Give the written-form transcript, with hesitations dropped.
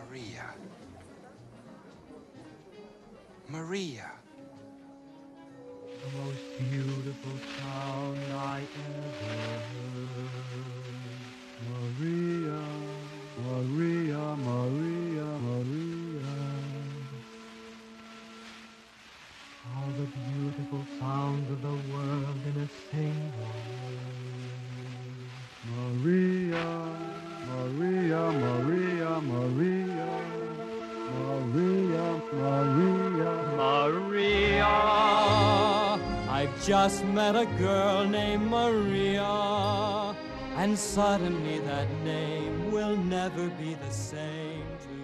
Maria. Maria. The most beautiful sound I ever heard. Maria, Maria, Maria, Maria. All the beautiful sounds of the world in a single word. Maria, Maria, Maria, Maria, Maria, Maria, Maria. I've just met a girl named Maria, and suddenly that name will never be the same to